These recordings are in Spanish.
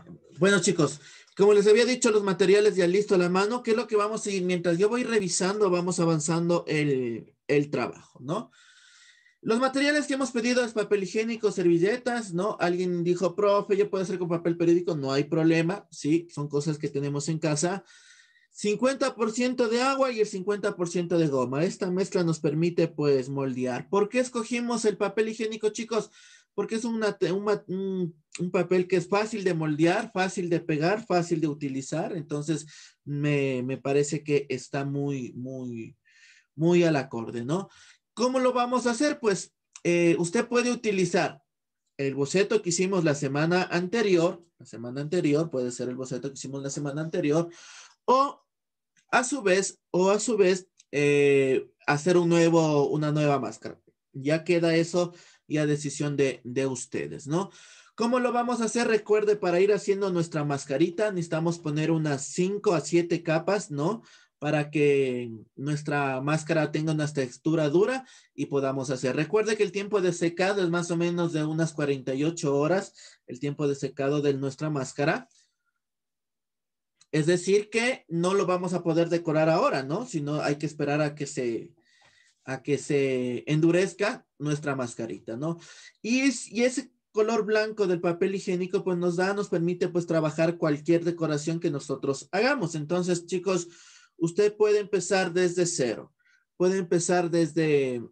Bueno, chicos, como les había dicho, los materiales ya listos a la mano. ¿Qué es lo que vamos a seguir? Mientras yo voy revisando, vamos avanzando el trabajo, ¿no? Los materiales que hemos pedido es papel higiénico, servilletas, ¿no? Alguien dijo, profe, yo puedo hacer con papel periódico, no hay problema, sí, son cosas que tenemos en casa. 50% de agua y el 50% de goma. Esta mezcla nos permite, pues, moldear. ¿Por qué escogimos el papel higiénico, chicos? Porque es un papel que es fácil de moldear, fácil de pegar, fácil de utilizar. Entonces, me parece que está muy al acorde, ¿no? ¿Cómo lo vamos a hacer? Pues usted puede utilizar el boceto que hicimos la semana anterior, puede ser el boceto que hicimos la semana anterior, o a su vez, hacer una nueva máscara. Ya queda eso y a decisión de ustedes, ¿no? ¿Cómo lo vamos a hacer? Recuerde, para ir haciendo nuestra mascarita, necesitamos poner unas 5 a 7 capas, ¿no? Para que nuestra máscara tenga una textura dura y podamos hacer. Recuerde que el tiempo de secado es más o menos de unas 48 horas, el tiempo de secado de nuestra máscara. Es decir, que no lo vamos a poder decorar ahora, ¿no? Sino hay que esperar a que se endurezca nuestra mascarita, ¿no? Y ese color blanco del papel higiénico, pues nos permite, pues, trabajar cualquier decoración que nosotros hagamos. Entonces, chicos, usted puede empezar desde cero. Puede empezar desde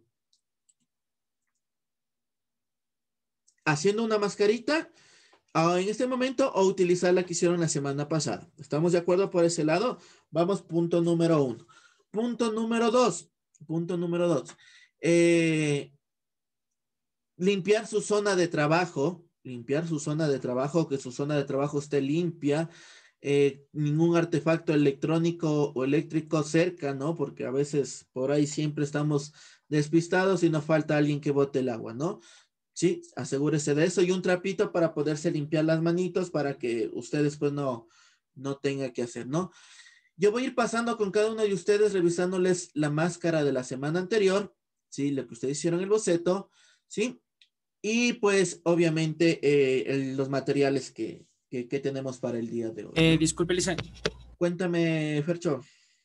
haciendo una mascarita en este momento o utilizar la que hicieron la semana pasada. ¿Estamos de acuerdo por ese lado? Vamos, punto número uno. Punto número dos. Punto número dos. Eh, limpiar su zona de trabajo. Limpiar su zona de trabajo, que su zona de trabajo esté limpia. Ningún artefacto electrónico o eléctrico cerca, ¿no? Porque a veces por ahí siempre estamos despistados y nos falta alguien que bote el agua, ¿no? Sí, asegúrese de eso y un trapito para poderse limpiar las manitos para que usted después no tenga que hacer, ¿no? Yo voy a ir pasando con cada uno de ustedes revisándoles la máscara de la semana anterior, ¿sí? Lo que ustedes hicieron el boceto, ¿sí? Y pues obviamente los materiales que tenemos para el día de hoy, ¿no? Disculpe, Lisa. Cuéntame, Fercho.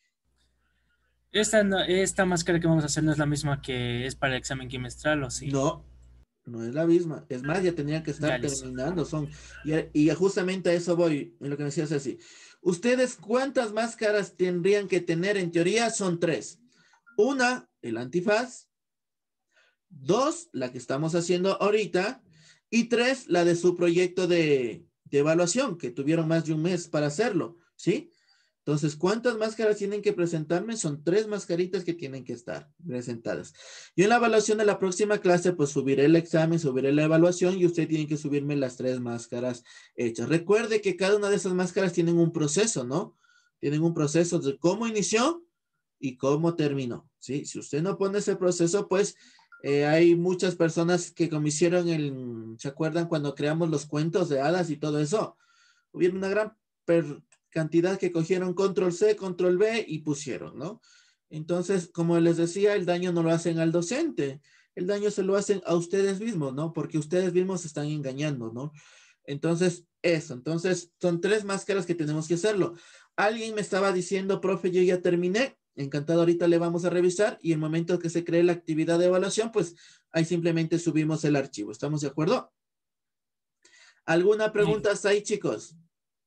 Esta máscara que vamos a hacer no es la misma que es para el examen quimestral, ¿o sí? No, no es la misma. Es más, ya tenían que Ya, estar listo. terminando. Y justamente a eso voy, en lo que me decías así. ¿Ustedes cuántas máscaras tendrían que tener? En teoría son tres. Una, el antifaz. Dos, la que estamos haciendo ahorita. Y tres, la de su proyecto de evaluación, que tuvieron más de un mes para hacerlo. ¿Sí? Entonces, ¿cuántas máscaras tienen que presentarme? Son tres mascaritas que tienen que estar presentadas. Yo en la evaluación de la próxima clase, pues subiré el examen, subiré la evaluación y usted tiene que subirme las tres máscaras hechas. Recuerde que cada una de esas máscaras tienen un proceso, ¿no? Tienen un proceso de cómo inició y cómo terminó, ¿sí? Si usted no pone ese proceso, pues hay muchas personas que como hicieron ¿se acuerdan cuando creamos los cuentos de hadas y todo eso? Hubieron una gran cantidad que cogieron control C, control V y pusieron, ¿no? Entonces, como les decía, el daño no lo hacen al docente, el daño se lo hacen a ustedes mismos, ¿no? Porque ustedes mismos se están engañando, ¿no? Entonces son tres máscaras que tenemos que hacerlo. Alguien me estaba diciendo, profe, yo ya terminé, encantado, ahorita le vamos a revisar y el momento que se cree la actividad de evaluación, pues ahí simplemente subimos el archivo. ¿Estamos de acuerdo? ¿Alguna pregunta hasta ahí, chicos?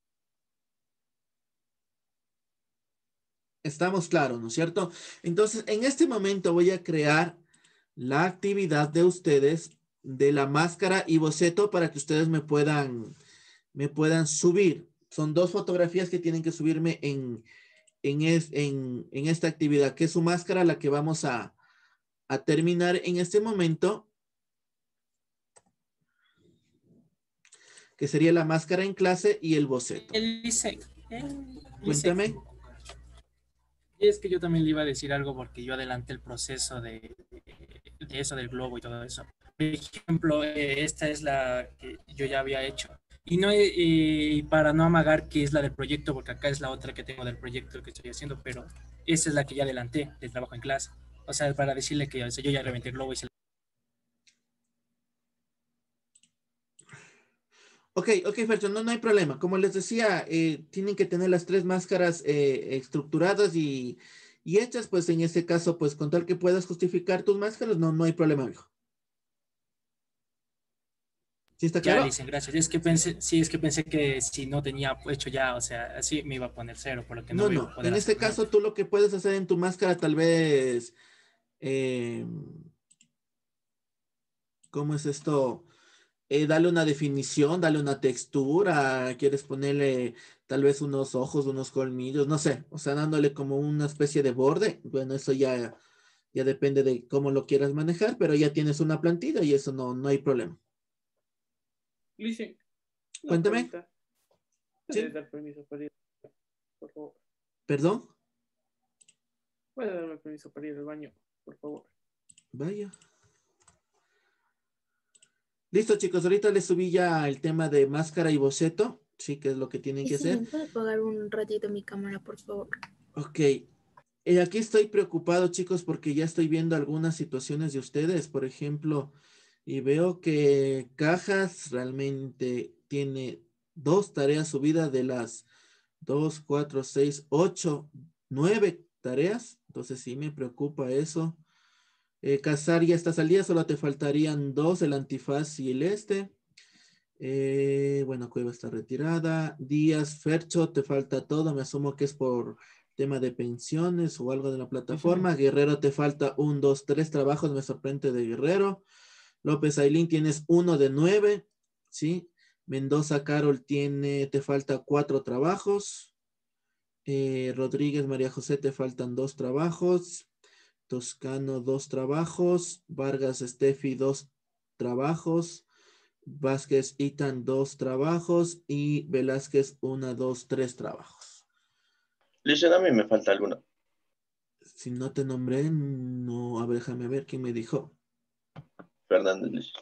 Estamos claros, ¿no es cierto? Entonces, en este momento voy a crear la actividad de ustedes de la máscara y boceto para que ustedes me puedan subir. Son dos fotografías que tienen que subirme en esta actividad, que es su máscara, la que vamos a terminar en este momento, que sería la máscara en clase y el boceto. Elise, Elise. Cuéntame. Y es que yo también le iba a decir algo porque yo adelanté el proceso de eso del globo y todo eso. Por ejemplo, esta es la que yo ya había hecho. Y no, para no amagar que es la del proyecto, porque acá es la otra que tengo del proyecto que estoy haciendo, pero esa es la que ya adelanté del trabajo en clase. O sea, para decirle que o sea, yo ya reventé el globo y se... Ok, ok, Fercho, no, no hay problema. Como les decía, tienen que tener las tres máscaras estructuradas y hechas, pues en este caso, pues con tal que puedas justificar tus máscaras, no, no hay problema, viejo. ¿Sí está Ya, claro? Licen, gracias. Es que pensé, sí, es que pensé que si no tenía hecho ya, o sea, así me iba a poner cero, por lo que no No, voy a no. poder En hacer este nada. caso, tú lo que puedes hacer en tu máscara, tal vez, eh, ¿cómo es esto? Dale una definición, dale una textura, quieres ponerle tal vez unos ojos, unos colmillos, no sé, o sea, dándole como una especie de borde. Bueno, eso ya depende de cómo lo quieras manejar, pero ya tienes una plantilla y eso no, no hay problema. Listen, una Cuéntame, pregunta. ¿Puedes ¿sí? dar permiso para ir, por favor? ¿Perdón? ¿Puedes darme permiso para ir al baño, por favor? Vaya. Listo, chicos, ahorita les subí ya el tema de máscara y boceto, sí, que es lo que tienen Y que si hacer. me puede apagar un ratito mi cámara, por favor. Ok. Aquí estoy preocupado, chicos, porque ya estoy viendo algunas situaciones de ustedes, por ejemplo, y veo que Cajas realmente tiene dos tareas subidas de las dos, cuatro, seis, ocho, nueve tareas. Entonces sí me preocupa eso. Casar ya está salida, solo te faltarían dos, el antifaz y el este. Bueno, Cueva está retirada. Díaz, Fercho, te falta todo. Me asumo que es por tema de pensiones o algo de la plataforma. Guerrero, te falta un, dos, tres trabajos. Me sorprende de Guerrero. López Ailín, tienes uno de nueve. ¿Sí? Mendoza, Carol, te falta cuatro trabajos. Rodríguez, María José, te faltan dos trabajos. Toscano, dos trabajos. Vargas, Steffi, dos trabajos. Vázquez, Itan, dos trabajos. Y Velázquez, una, dos, tres trabajos. Listen, a mí me falta alguna. Si no te nombré, no. A ver, déjame ver quién me dijo. Fernández, listen.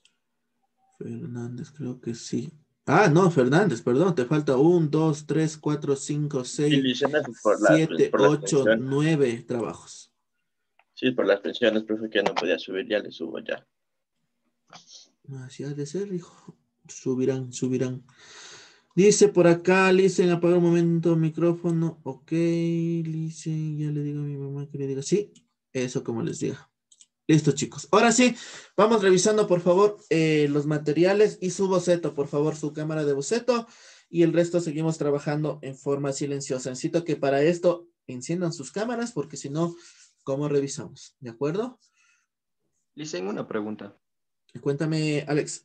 Fernández, creo que sí. Ah, no, Fernández, perdón. Te falta un, dos, tres, cuatro, cinco, Sí, seis, listen, eso siete, por las ocho, pensiones. nueve trabajos. Sí, por las pensiones, profe, que no podía subir, ya le subo ya. Así ha de ser, hijo. Subirán, subirán. Dice por acá, Listen, apaga un momento micrófono. Ok, Listen, ya le digo a mi mamá que le diga. Sí, eso como les diga. Listo, chicos. Ahora sí, vamos revisando, por favor, los materiales y su boceto, por favor, su cámara de boceto. Y el resto seguimos trabajando en forma silenciosa. Necesito que para esto enciendan sus cámaras, porque si no, ¿cómo revisamos? ¿De acuerdo? Listen, una pregunta. Cuéntame, Alex.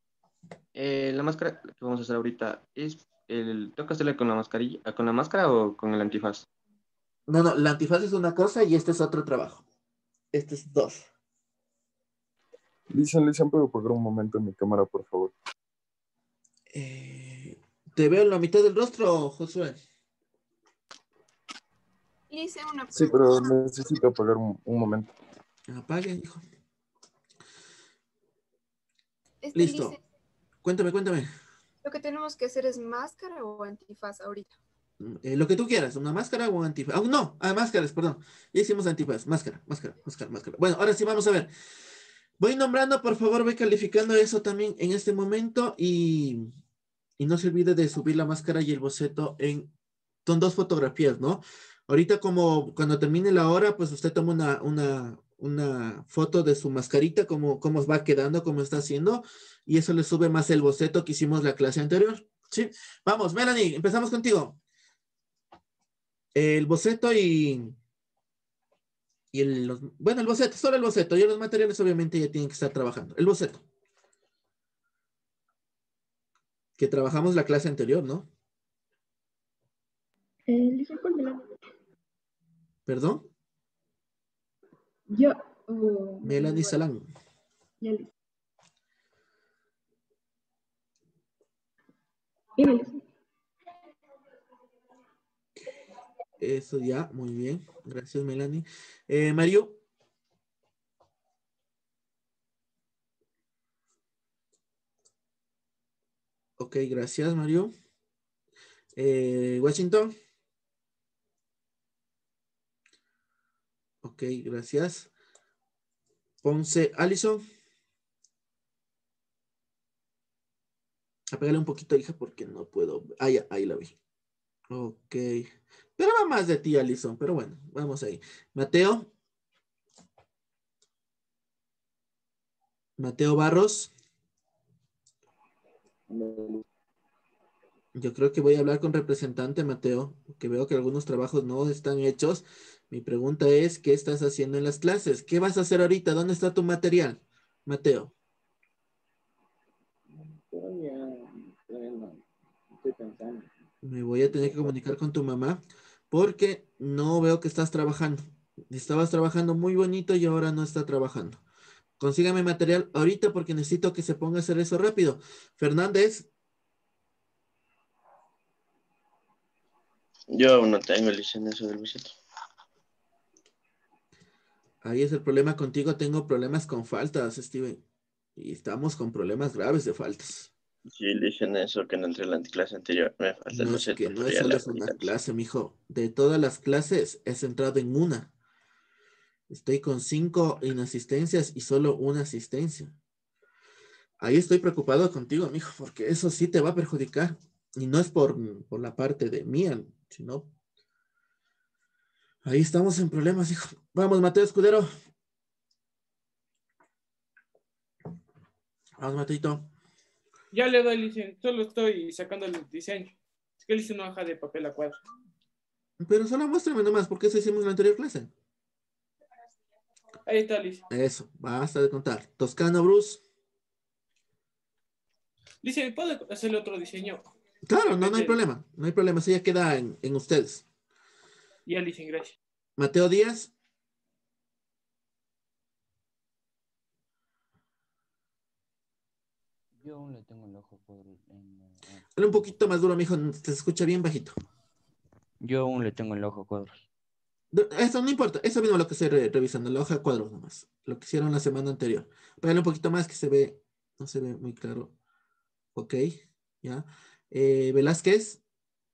La máscara que vamos a hacer ahorita, ¿tengo que hacerla con la mascarilla, con la máscara o con el antifaz? No, no, la antifaz es una cosa y este es otro trabajo. Este es dos. Listen, ¿puedo apagar un momento en mi cámara, por favor? Te veo en la mitad del rostro, Josué. Hice una Sí, pregunta. pero necesito apagar un momento. Apague, hijo. Lice, Listo. Cuéntame, cuéntame. lo que tenemos que hacer es máscara o antifaz ahorita. Lo que tú quieras, una máscara o un antifaz. Oh, no, máscaras, perdón. Ya hicimos antifaz. Máscara, máscara, máscara, máscara. Bueno, ahora sí vamos a ver. Voy nombrando, por favor, voy calificando eso también en este momento y no se olvide de subir la máscara y el boceto son dos fotografías, ¿no? Ahorita como cuando termine la hora, pues usted toma una foto de su mascarita, cómo os va quedando, cómo está haciendo, y eso le sube más el boceto que hicimos la clase anterior. Sí, vamos, Melanie, empezamos contigo. El boceto bueno, el boceto, solo el boceto, y los materiales obviamente ya tienen que estar trabajando. El boceto, que trabajamos la clase anterior, ¿no? Listo, cuéntala. ¿Perdón? Yo, Melanie bueno, Salán. ya listo. Dime, listo. Eso ya, muy bien. Gracias, Melanie. Mario. Ok, gracias, Mario. Washington. Ok, gracias. Ponce, Allison. Apégale un poquito, hija, porque no puedo. Ah, ya, ahí la vi. Ok. Pero va más de ti, Alison. Pero bueno, vamos ahí. Mateo. Mateo Barros. Yo creo que voy a hablar con representante, Mateo, porque veo que algunos trabajos no están hechos. Mi pregunta es, ¿qué estás haciendo en las clases? ¿Qué vas a hacer ahorita? ¿Dónde está tu material, Mateo? Todavía no, estoy pensando. Me voy a tener que comunicar con tu mamá porque no veo que estás trabajando. Estabas trabajando muy bonito y ahora no está trabajando. Consígame material ahorita porque necesito que se ponga a hacer eso rápido. Fernández, Yo aún no tengo licencia en eso del boceto. ahí es el problema contigo. Tengo problemas con faltas, Steven. Y estamos con problemas graves de faltas. Sí, le dicen eso que no entré en la clase anterior. Me falta el No es que boceto, no pero es ya solo la es una aplicamos. clase, mijo. De todas las clases he centrado en una. Estoy con 5 inasistencias y solo una asistencia. Ahí estoy preocupado contigo, mijo, porque eso sí te va a perjudicar. Y no es por la parte de mía, sino ahí estamos en problemas, hijo. Vamos, Mateo Escudero. Vamos, Mateito. Ya le doy licencia, solo estoy sacando el diseño. Es que le hice una hoja de papel a cuadro. Pero solo muéstrame nomás, porque eso hicimos en la anterior clase. Ahí está, Lice. Eso, basta de contar. Toscano, Bruce. Lice, ¿puedo hacerle otro diseño? Claro, En no, vez no hay del- problema. No hay problema, eso ya queda en ustedes. Ya, Lice, gracias. Mateo Díaz. Yo aún le tengo el ojo Dale un poquito más duro, mijo, se escucha bien bajito. Yo aún le tengo el ojo a cuadros. Eso no importa, eso mismo lo que estoy revisando, la hoja de cuadros nomás. Lo que hicieron la semana anterior. Pégale un poquito más que se ve, no se ve muy claro. Ok, ya. Velázquez.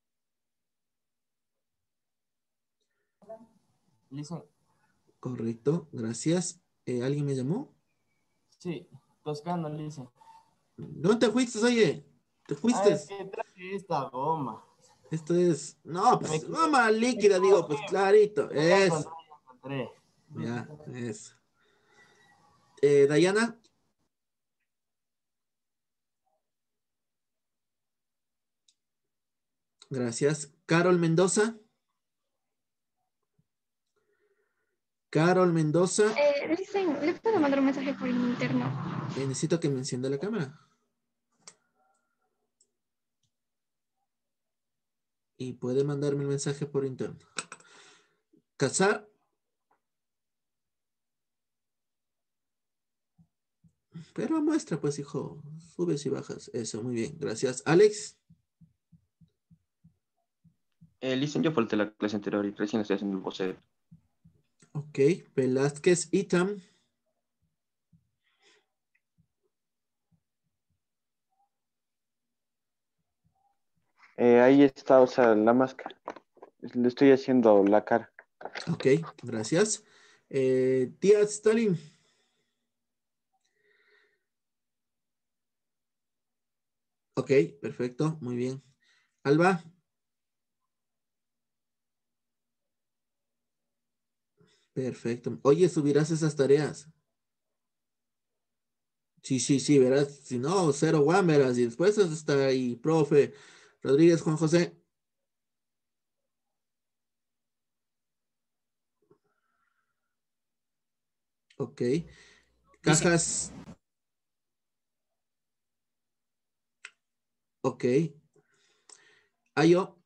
Listo. Correcto, gracias. ¿Alguien me llamó? Sí, Toscano, Lice. ¿Dónde te fuiste, oye? ¿Te fuiste? Es que traje esta goma. Esto es. No, Me pues equivoqué, goma líquida, digo, pues clarito. Ya Eso. encontré. Ya, eso. Dayana. Gracias. Carol Mendoza. Carol Mendoza. Dicen, ¿le puedo mandar un mensaje por interno? Necesito que me encienda la cámara. Y puede mandarme el mensaje por interno. Casar. Pero muestra, pues, hijo. Subes y bajas. Eso, muy bien. Gracias. Alex. Listen, yo falté la clase anterior y recién estoy haciendo el boceto. Ok. Velázquez Itam. Ahí está, o sea, la máscara. Le estoy haciendo la cara. Ok, gracias. Díaz Stalin. Ok, perfecto, muy bien. Alba. Perfecto. Oye, subirás esas tareas. Sí, sí, sí, verás. Si no, 0-1, verás. Y después está ahí, profe Rodríguez Juan José. Ok. Cajas. Ok. Ayo.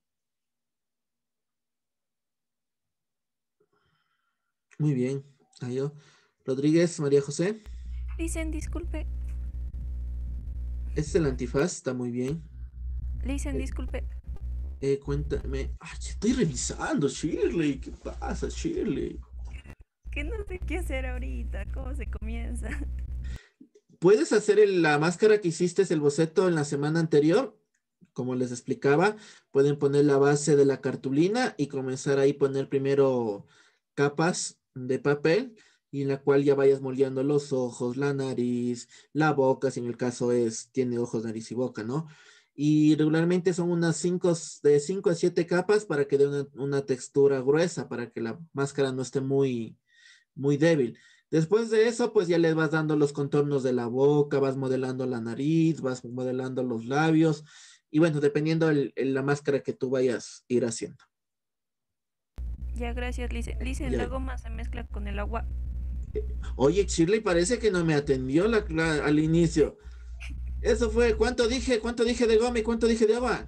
Muy bien. Ayo. Rodríguez María José. Listen, disculpe. Este es el antifaz, está muy bien. Listen, disculpe. Cuéntame. Ay, estoy revisando, Shirley. ¿Qué pasa, Shirley? Que no sé qué hacer ahorita. ¿Cómo se comienza? Puedes hacer la máscara que hiciste, el boceto en la semana anterior. Como les explicaba, pueden poner la base de la cartulina y comenzar ahí poner primero capas de papel y en la cual ya vayas moldeando los ojos, la nariz, la boca, si en el caso tiene ojos, nariz y boca, ¿no? Y regularmente son de 5 a 7 capas para que dé una textura gruesa, para que la máscara no esté muy, muy débil. Después de eso, pues ya le vas dando los contornos de la boca, vas modelando la nariz, vas modelando los labios, y bueno, dependiendo la máscara que tú vayas a ir haciendo. Ya, gracias, Lisen. Lisen, Ya. la goma se mezcla con el agua. Oye, Shirley parece que no me atendió al inicio. Eso fue, ¿cuánto dije? ¿Cuánto dije de goma y cuánto dije de agua?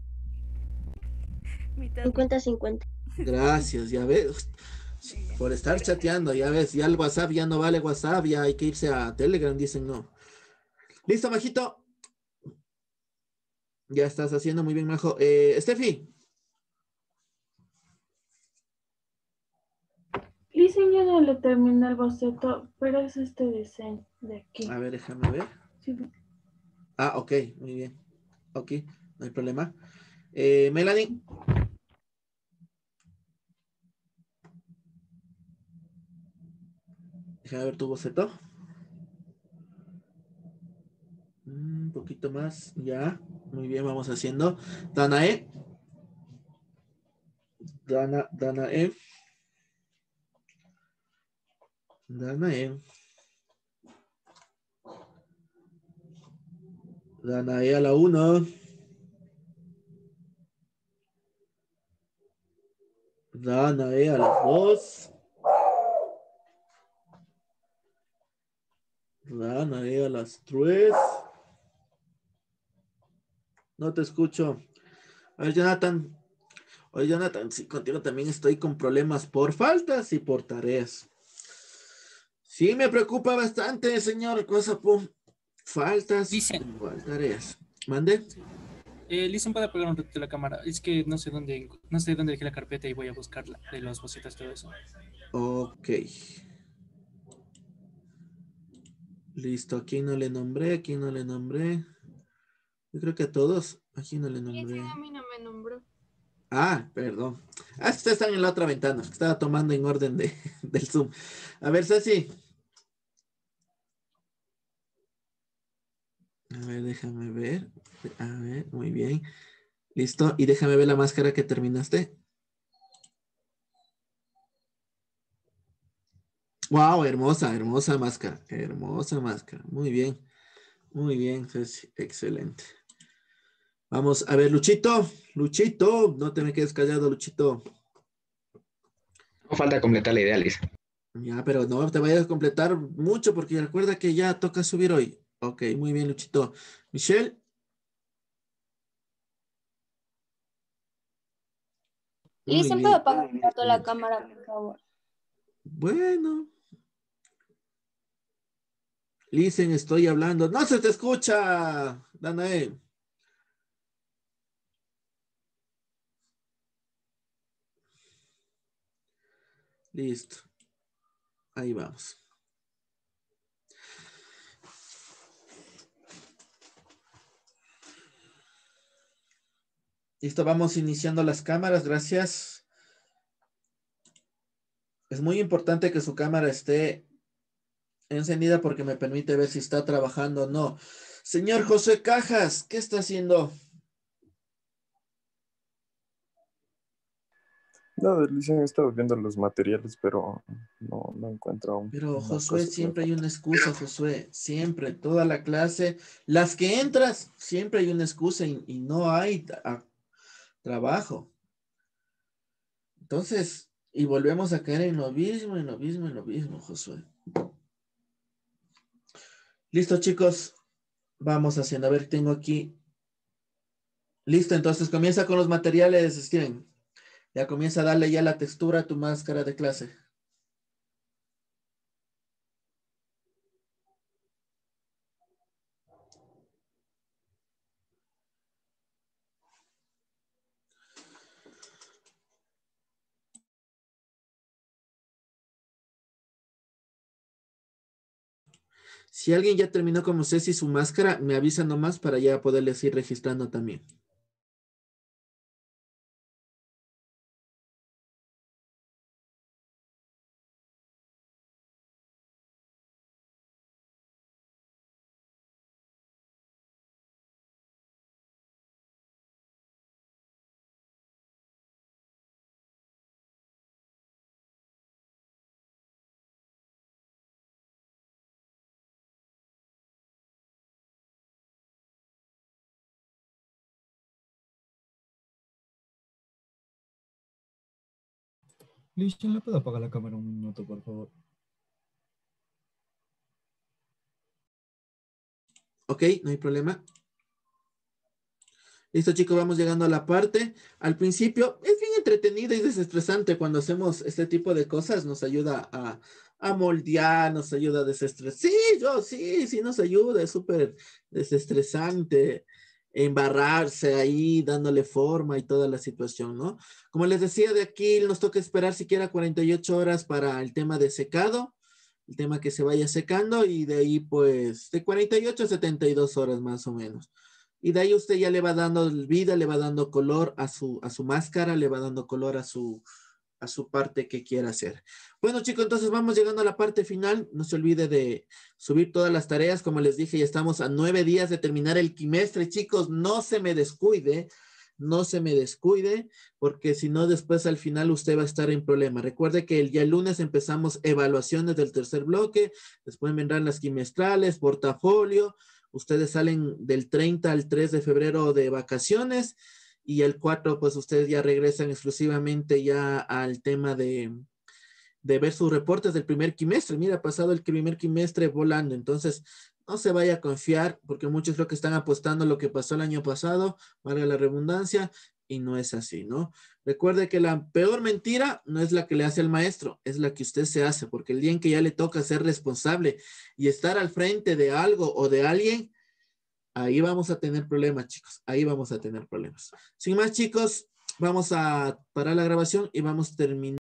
Mitad. 50-50. Gracias, ya ves. Por estar chateando, ya ves, ya el WhatsApp ya no vale WhatsApp, ya hay que irse a Telegram, dicen no. ¿Listo, Majito? Ya estás haciendo muy bien, Majo. Steffi. Listen, yo no le terminé el boceto, pero es este diseño de aquí. A ver, déjame ver. Sí. Ah, ok, muy bien. Ok, no hay problema. Melanie. Déjame ver tu boceto. Un poquito más, ya. Muy bien, vamos haciendo. Danae. Danae. Danae. Danae a la 1. Danae a las 2. Danae a las 3. No te escucho. A ver, Jonathan. Oye, Jonathan, sí, contigo también estoy con problemas por faltas y por tareas. Sí, me preocupa bastante, señor Cosapo. Faltas igual tareas. ¿Mande? Listen, ¿puede apagar un ratito la cámara? Es que no sé dónde dejé la carpeta y voy a buscarla de los bocetos, todo eso. Ok. Listo, aquí no le nombré, aquí no le nombré. Yo creo que a todos, aquí no le nombré. A mí no me nombró. Ah, perdón. Ah, ustedes están en la otra ventana. Estaba tomando en orden del Zoom. A ver, Ceci. A ver, déjame ver. A ver, muy bien. Listo. Y déjame ver la máscara que terminaste. Wow, hermosa, hermosa máscara. Hermosa máscara. Muy bien. Muy bien, Ceci. Excelente. Vamos a ver, Luchito. Luchito, no te me quedes callado, Luchito. No falta completar la idea, Lisa. Ya, pero no te vayas a completar mucho porque recuerda que ya toca subir hoy. Ok, muy bien, Luchito. Michelle. Muy Listen, bien. ¿puedo apagar un rato la cámara, por favor? Bueno. Listen, estoy hablando. ¡No se te escucha, Danae! Listo. Ahí vamos. Listo, vamos iniciando las cámaras. Gracias. Es muy importante que su cámara esté encendida porque me permite ver si está trabajando o no. Señor José Cajas, ¿qué está haciendo? No, dicen, he estado viendo los materiales, pero no encuentro aún Pero una Josué, cosa que me siempre hay una excusa, Josué. Siempre, toda la clase. Las que entras, siempre hay una excusa y no hay trabajo. Entonces, y volvemos a caer en lo mismo, en lo mismo, en lo mismo, Josué. Listo, chicos. Vamos haciendo. A ver, tengo aquí. Listo, entonces comienza con los materiales, Steven. Ya comienza a darle ya la textura a tu máscara de clase. Si alguien ya terminó como Ceci su máscara, me avisa nomás para ya poderles ir registrando también. Listo, ¿le puedo apagar la cámara un minuto, por favor? Ok, no hay problema. Listo, chicos, vamos llegando a la parte. Al principio es bien entretenido y desestresante cuando hacemos este tipo de cosas. Nos ayuda a moldear, nos ayuda a desestresar. Sí, nos ayuda. Es súper desestresante embarrarse ahí, dándole forma y toda la situación, ¿no? Como les decía, de aquí nos toca esperar siquiera 48 horas para el tema de secado, el tema que se vaya secando y de ahí pues de 48 a 72 horas más o menos. Y de ahí usted ya le va dando vida, le va dando color a su máscara, le va dando color a su parte que quiera hacer. Bueno, chicos, entonces vamos llegando a la parte final. No se olvide de subir todas las tareas. Como les dije, ya estamos a 9 días de terminar el quimestre. Chicos, no se me descuide, porque si no, después al final usted va a estar en problema. Recuerde que el lunes empezamos evaluaciones del tercer bloque, después vendrán las quimestrales, portafolio. Ustedes salen del 30 al 3 de febrero de vacaciones y el 4 pues ustedes ya regresan exclusivamente ya al tema de ver sus reportes del primer quimestre. Mira, ha pasado el primer quimestre volando, entonces no se vaya a confiar porque muchos creo que están apostando a lo que pasó el año pasado, valga la redundancia, y no es así, ¿no? Recuerde que la peor mentira no es la que le hace el maestro, es la que usted se hace, porque el día en que ya le toca ser responsable y estar al frente de algo o de alguien, ahí vamos a tener problemas, chicos, ahí vamos a tener problemas. Sin más, chicos, vamos a parar la grabación y vamos a terminar.